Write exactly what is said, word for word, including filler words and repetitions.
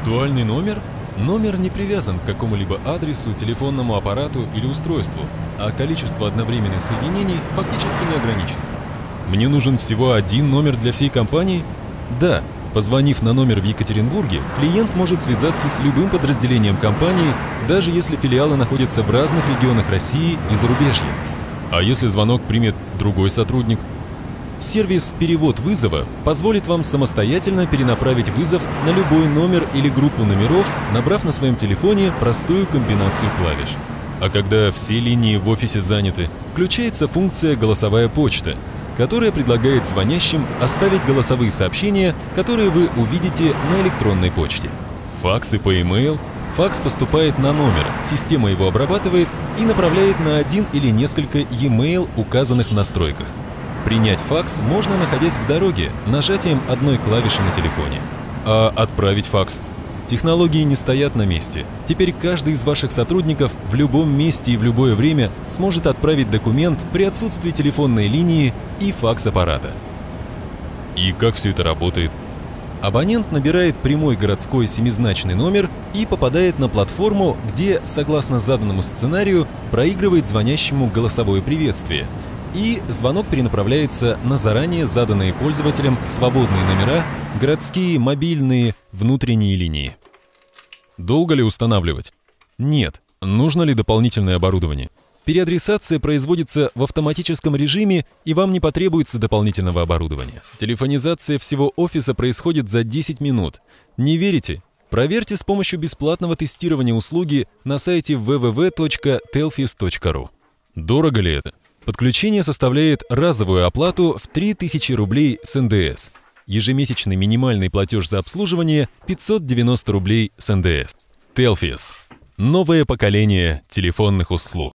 Виртуальный номер? Номер не привязан к какому-либо адресу, телефонному аппарату или устройству, а количество одновременных соединений фактически не ограничено. Мне нужен всего один номер для всей компании? Да. Позвонив на номер в Екатеринбурге, клиент может связаться с любым подразделением компании, даже если филиалы находятся в разных регионах России и зарубежья. А если звонок примет другой сотрудник? Сервис «Перевод вызова» позволит вам самостоятельно перенаправить вызов на любой номер или группу номеров, набрав на своем телефоне простую комбинацию клавиш. А когда все линии в офисе заняты, включается функция «Голосовая почта», которая предлагает звонящим оставить голосовые сообщения, которые вы увидите на электронной почте. Факсы по e-mail. Факс поступает на номер, система его обрабатывает и направляет на один или несколько e-mail, указанных в настройках. Принять факс можно, находясь в дороге, нажатием одной клавиши на телефоне. А отправить факс? Технологии не стоят на месте. Теперь каждый из ваших сотрудников в любом месте и в любое время сможет отправить документ при отсутствии телефонной линии и факс-аппарата. И как все это работает? Абонент набирает прямой городской семизначный номер и попадает на платформу, где, согласно заданному сценарию, проигрывает звонящему голосовое приветствие, и звонок перенаправляется на заранее заданные пользователям свободные номера, городские, мобильные, внутренние линии. Долго ли устанавливать? Нет. Нужно ли дополнительное оборудование? Переадресация производится в автоматическом режиме, и вам не потребуется дополнительного оборудования. Телефонизация всего офиса происходит за десять минут. Не верите? Проверьте с помощью бесплатного тестирования услуги на сайте дабл ю дабл ю дабл ю точка телфис точка ру. Дорого ли это? Подключение составляет разовую оплату в три тысячи рублей с эн дэ эс. Ежемесячный минимальный платеж за обслуживание пятьсот девяносто рублей с эн дэ эс. Телфис. Новое поколение телефонных услуг.